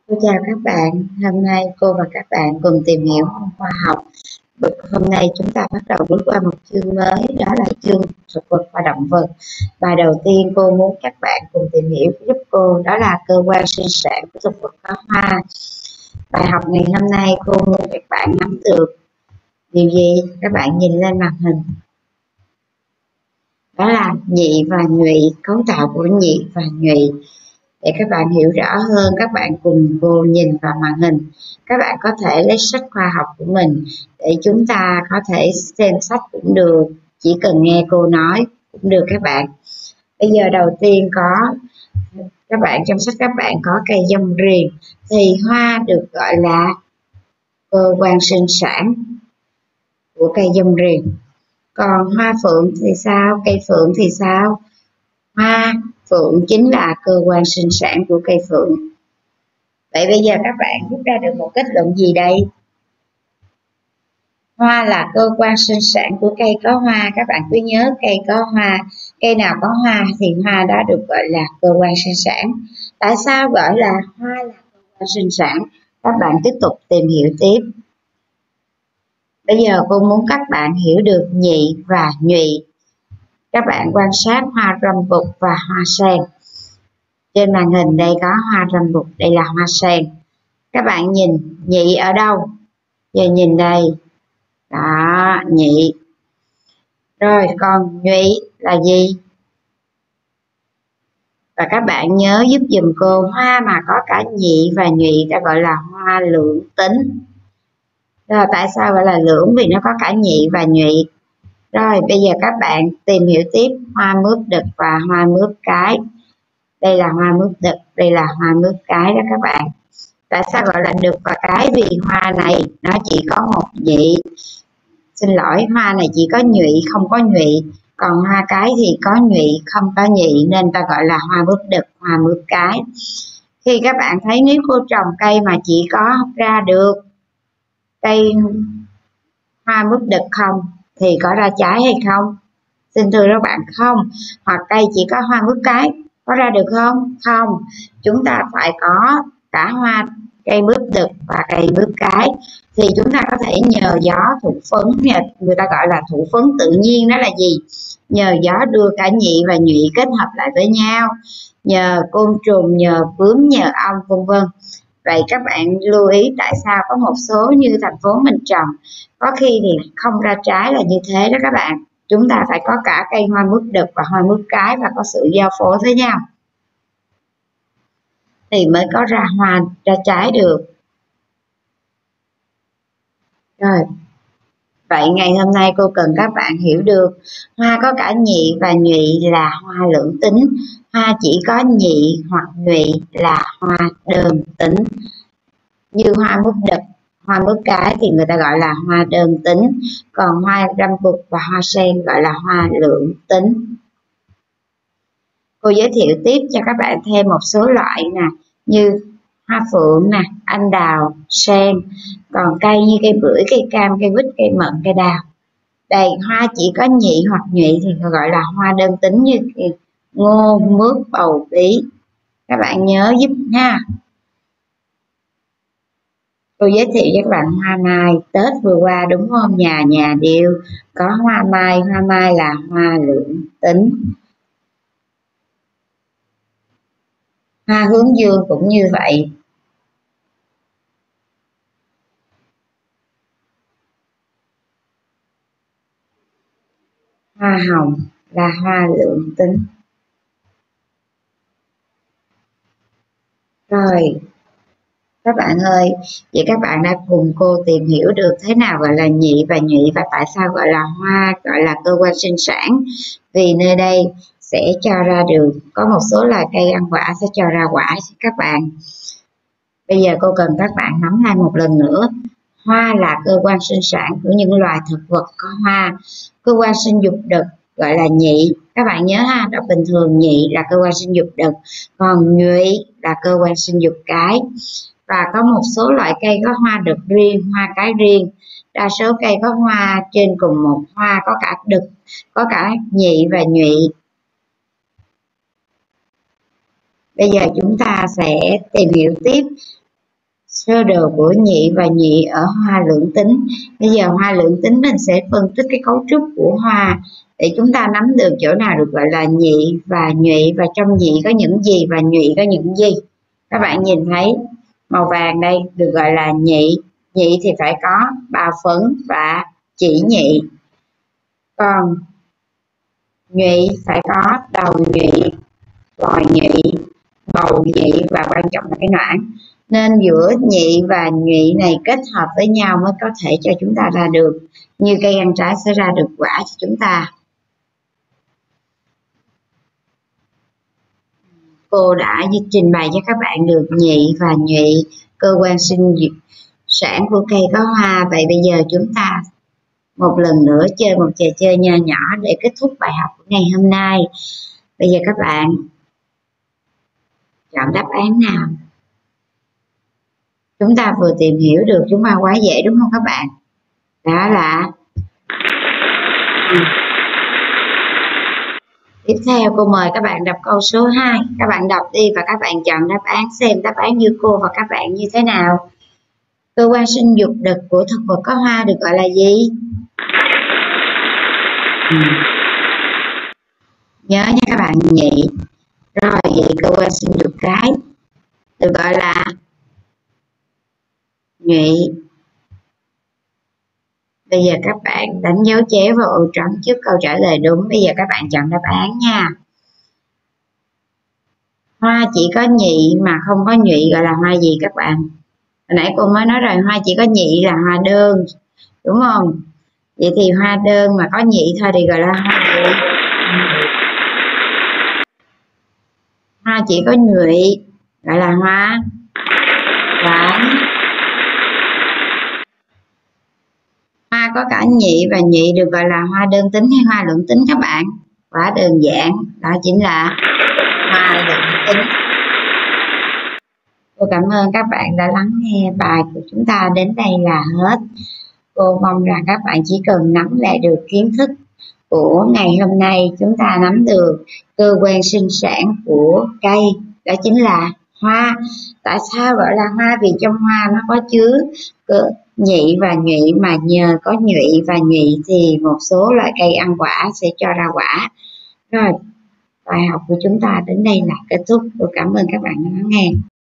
Cô chào các bạn, hôm nay cô và các bạn cùng tìm hiểu môn khoa học. Hôm nay chúng ta bắt đầu bước qua một chương mới, đó là chương thực vật và động vật. Bài đầu tiên cô muốn các bạn cùng tìm hiểu giúp cô, đó là cơ quan sinh sản của thực vật có hoa. Bài học ngày hôm nay cô muốn các bạn nắm được điều gì? Các bạn nhìn lên màn hình. Đó là nhị và nhụy, cấu tạo của nhị và nhụy. Để các bạn hiểu rõ hơn, các bạn cùng cô nhìn vào màn hình. Các bạn có thể lấy sách khoa học của mình để chúng ta có thể xem sách cũng được, chỉ cần nghe cô nói cũng được các bạn. Bây giờ đầu tiên có các bạn, trong sách các bạn có cây dông riềng, thì hoa được gọi là cơ quan sinh sản của cây dông riềng. Còn hoa phượng thì sao? Cây phượng thì sao? Hoa phượng chính là cơ quan sinh sản của cây phượng. Vậy bây giờ các bạn rút ra được một kết luận gì đây? Hoa là cơ quan sinh sản của cây có hoa. Các bạn cứ nhớ cây có hoa, cây nào có hoa thì hoa đó được gọi là cơ quan sinh sản. Tại sao gọi là hoa là cơ quan sinh sản? Các bạn tiếp tục tìm hiểu tiếp. Bây giờ cô muốn các bạn hiểu được nhị và nhụy. Các bạn quan sát hoa râm bụt và hoa sen. Trên màn hình đây có hoa râm bụt, đây là hoa sen. Các bạn nhìn nhị ở đâu? Giờ nhìn đây. Đó, nhị. Rồi còn nhụy là gì? Và các bạn nhớ giúp dùm cô, hoa mà có cả nhị và nhụy ta gọi là hoa lưỡng tính. Rồi tại sao gọi là lưỡng? Vì nó có cả nhị và nhụy. Rồi bây giờ các bạn tìm hiểu tiếp hoa mướp đực và hoa mướp cái. Đây là hoa mướp đực, đây là hoa mướp cái đó các bạn. Tại sao gọi là đực và cái? Vì hoa này nó chỉ có một nhị. Xin lỗi, hoa này chỉ có nhụy không có nhụy, còn hoa cái thì có nhụy không có nhị, nên ta gọi là hoa mướp đực, hoa mướp cái. Khi các bạn thấy nếu cô trồng cây mà chỉ có ra được cây hoa mướp đực không thì có ra trái hay không? Xin thưa các bạn, không. Hoặc cây chỉ có hoa mướp cái có ra được không? Không. Chúng ta phải có cả hoa cây mướp đực và cây mướp cái thì chúng ta có thể nhờ gió thụ phấn, người ta gọi là thụ phấn tự nhiên, đó là gì? Nhờ gió đưa cả nhị và nhụy kết hợp lại với nhau, nhờ côn trùng, nhờ bướm, nhờ ong vân vân. Vậy các bạn lưu ý tại sao có một số như thành phố mình trồng có khi thì không ra trái là như thế đó các bạn. Chúng ta phải có cả cây hoa mướp đực và hoa mướp cái và có sự giao phối với nhau thì mới có ra hoa, ra trái được. Rồi, vậy ngày hôm nay cô cần các bạn hiểu được hoa có cả nhị và nhụy là hoa lưỡng tính, hoa chỉ có nhị hoặc nhụy là hoa đơn tính. Như hoa mướp đực, hoa mướp cái thì người ta gọi là hoa đơn tính, còn hoa râm bụt và hoa sen gọi là hoa lưỡng tính. Cô giới thiệu tiếp cho các bạn thêm một số loại nè, như hoa phượng nè, anh đào, sen. Còn cây như cây bưởi, cây cam, cây quýt, cây mận, cây đào. Đây, hoa chỉ có nhị hoặc nhụy thì gọi là hoa đơn tính, như ngô, mướp, bầu, bí. Các bạn nhớ giúp ha. Cô giới thiệu cho các bạn hoa mai. Tết vừa qua đúng không? Nhà nhà đều có hoa mai. Hoa mai là hoa lưỡng tính. Hoa hướng dương cũng như vậy. Hoa hồng là hoa lưỡng tính. Rồi các bạn ơi, vậy các bạn đã cùng cô tìm hiểu được thế nào gọi là nhị và nhụy và tại sao gọi là hoa, gọi là cơ quan sinh sản. Vì nơi đây sẽ cho ra được, có một số loài cây ăn quả sẽ cho ra quả cho các bạn. Bây giờ cô cần các bạn nắm lại một lần nữa. Hoa là cơ quan sinh sản của những loài thực vật có hoa. Cơ quan sinh dục đực gọi là nhị. Các bạn nhớ ha, đọc bình thường nhị là cơ quan sinh dục đực, còn nhụy là cơ quan sinh dục cái. Và có một số loại cây có hoa đực riêng, hoa cái riêng. Đa số cây có hoa trên cùng một hoa có cả đực, có cả nhị và nhụy. Bây giờ chúng ta sẽ tìm hiểu tiếp sơ đồ của nhị và nhụy ở hoa lượng tính. Bây giờ hoa lượng tính mình sẽ phân tích cái cấu trúc của hoa để chúng ta nắm được chỗ nào được gọi là nhị và nhụy, và trong nhị có những gì và nhụy có những gì. Các bạn nhìn thấy màu vàng đây được gọi là nhị. Nhị thì phải có bao phấn và chỉ nhị, còn nhụy phải có đầu nhụy, vòi nhụy, bầu nhụy và quan trọng là cái noãn. Nên giữa nhị và nhụy này kết hợp với nhau mới có thể cho chúng ta ra được, như cây ăn trái sẽ ra được quả cho chúng ta. Cô đã trình bày cho các bạn được nhị và nhụy, cơ quan sinh sản của cây có hoa. Vậy bây giờ chúng ta một lần nữa chơi một trò chơi nho nhỏ để kết thúc bài học của ngày hôm nay. Bây giờ các bạn chọn đáp án nào. Chúng ta vừa tìm hiểu được chúng ta quá dễ đúng không các bạn? Đó là tiếp theo cô mời các bạn đọc câu số 2. Các bạn đọc đi và các bạn chọn đáp án, xem đáp án như cô và các bạn như thế nào. Cơ quan sinh dục đực của thực vật có hoa được gọi là gì? Nhớ nha các bạn, nhị. Rồi vậy cơ quan sinh dục cái được gọi là nhụy. Bây giờ các bạn đánh dấu chéo vào ô trống trước câu trả lời đúng. Bây giờ các bạn chọn đáp án nha. Hoa chỉ có nhị mà không có nhụy gọi là hoa gì các bạn? Hồi nãy cô mới nói rồi, hoa chỉ có nhị là hoa đơn, đúng không? Vậy thì hoa đơn mà có nhị thôi thì gọi là hoa gì? Hoa chỉ có nhụy gọi là hoa quả. Hoa có cả nhị và nhụy được gọi là hoa đơn tính hay hoa lượng tính các bạn? Quá đơn giản, đó chính là hoa lượng tính. Cô cảm ơn các bạn đã lắng nghe bài của chúng ta đến đây là hết. Cô mong rằng các bạn chỉ cần nắm lại được kiến thức của ngày hôm nay, chúng ta nắm được cơ quan sinh sản của cây, đó chính là hoa. Tại sao gọi là hoa? Vì trong hoa nó có chứa nhị và nhụy, mà nhờ có nhụy và nhụy thì một số loại cây ăn quả sẽ cho ra quả. Rồi, bài học của chúng ta đến đây là kết thúc. Tôi cảm ơn các bạn đã lắng nghe.